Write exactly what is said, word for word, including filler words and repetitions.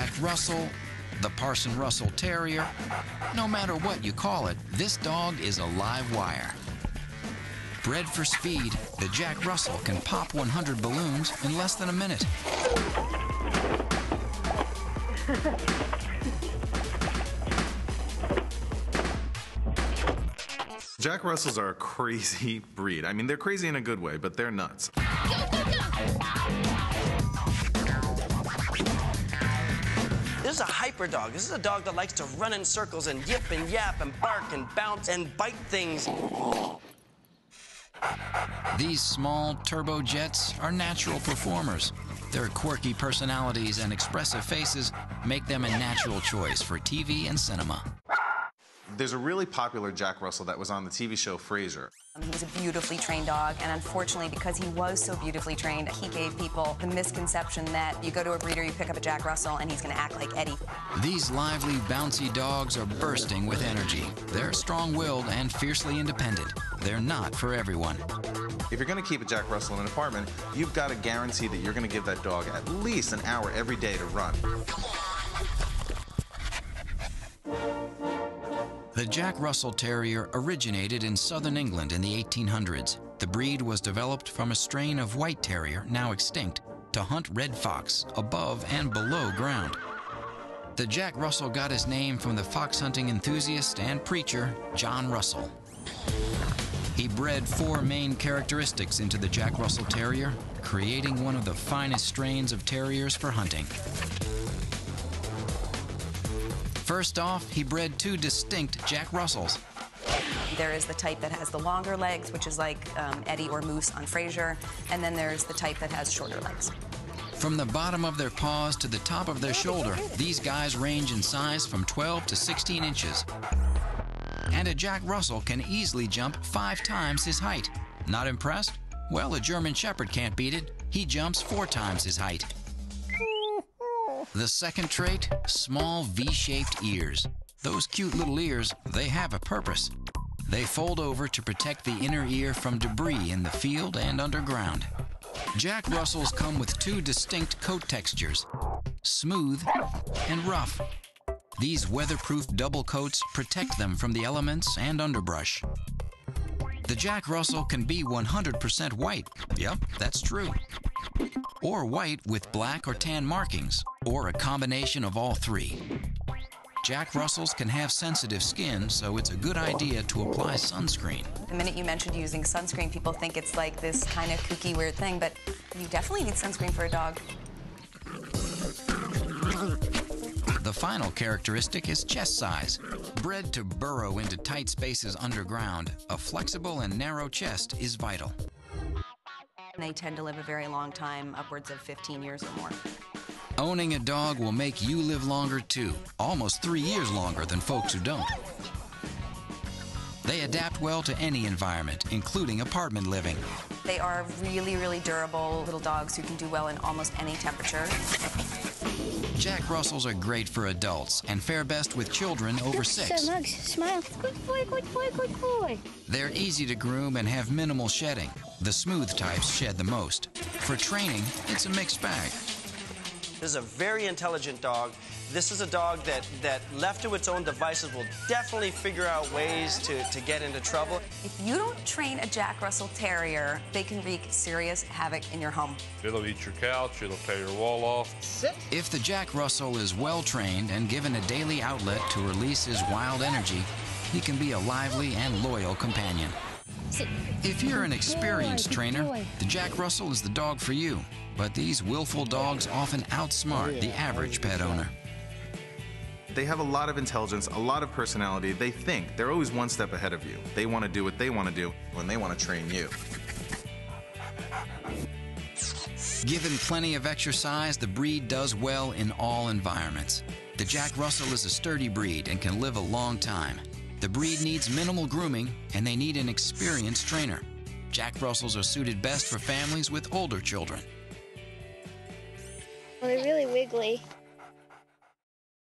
Jack Russell, the Parson Russell Terrier, no matter what you call it, this dog is a live wire. Bred for speed, the Jack Russell can pop one hundred balloons in less than a minute. Jack Russells are a crazy breed. I mean, they're crazy in a good way, but they're nuts. This is a hyper dog. This is a dog that likes to run in circles and yip and yap and bark and bounce and bite things. These small turbojets are natural performers. Their quirky personalities and expressive faces make them a natural choice for T V and cinema. There's a really popular Jack Russell that was on the T V show Frasier. He was a beautifully trained dog, and unfortunately, because he was so beautifully trained, he gave people the misconception that you go to a breeder, you pick up a Jack Russell, and he's going to act like Eddie. These lively, bouncy dogs are bursting with energy. They're strong-willed and fiercely independent. They're not for everyone. If you're going to keep a Jack Russell in an apartment, you've got to guarantee that you're going to give that dog at least an hour every day to run. The Jack Russell Terrier originated in southern England in the eighteen hundreds. The breed was developed from a strain of white terrier, now extinct, to hunt red fox above and below ground. The Jack Russell got his name from the fox hunting enthusiast and preacher John Russell. He bred four main characteristics into the Jack Russell Terrier, creating one of the finest strains of terriers for hunting. First off, he bred two distinct Jack Russells. There is the type that has the longer legs, which is like um, Eddie or Moose on Frasier, and then there's the type that has shorter legs. From the bottom of their paws to the top of their shoulder, these guys range in size from twelve to sixteen inches. And a Jack Russell can easily jump five times his height. Not impressed? Well, a German Shepherd can't beat it. He jumps four times his height. The second trait, small V-shaped ears. Those cute little ears, they have a purpose. They fold over to protect the inner ear from debris in the field and underground. Jack Russells come with two distinct coat textures, smooth and rough. These weatherproof double coats protect them from the elements and underbrush. The Jack Russell can be one hundred percent white. Yep, that's true. Or white with black or tan markings, or a combination of all three. Jack Russells can have sensitive skin, so it's a good idea to apply sunscreen. The minute you mentioned using sunscreen, people think it's like this kind of kooky, weird thing, but you definitely need sunscreen for a dog. The final characteristic is chest size. Bred to burrow into tight spaces underground, a flexible and narrow chest is vital. They tend to live a very long time, upwards of fifteen years or more. Owning a dog will make you live longer too, almost three years longer than folks who don't. They adapt well to any environment, including apartment living. They are really, really durable little dogs who can do well in almost any temperature. Jack Russells are great for adults and fare best with children over six. So much. Smile. Good boy, good boy, good boy. They're easy to groom and have minimal shedding. The smooth types shed the most. For training, it's a mixed bag. This is a very intelligent dog. This is a dog that, that left to its own devices will definitely figure out ways to, to get into trouble. If you don't train a Jack Russell Terrier, they can wreak serious havoc in your home. It'll eat your couch, it'll tear your wall off. Sit. If the Jack Russell is well trained and given a daily outlet to release his wild energy, he can be a lively and loyal companion. Sit. If you're an experienced Good boy, good trainer, boy. the Jack Russell is the dog for you. But these willful dogs often outsmart the average pet owner. They have a lot of intelligence, a lot of personality. They think. They're always one step ahead of you. They want to do what they want to do when they want to train you. Given plenty of exercise, the breed does well in all environments. The Jack Russell is a sturdy breed and can live a long time. The breed needs minimal grooming, and they need an experienced trainer. Jack Russells are suited best for families with older children. They're really wiggly.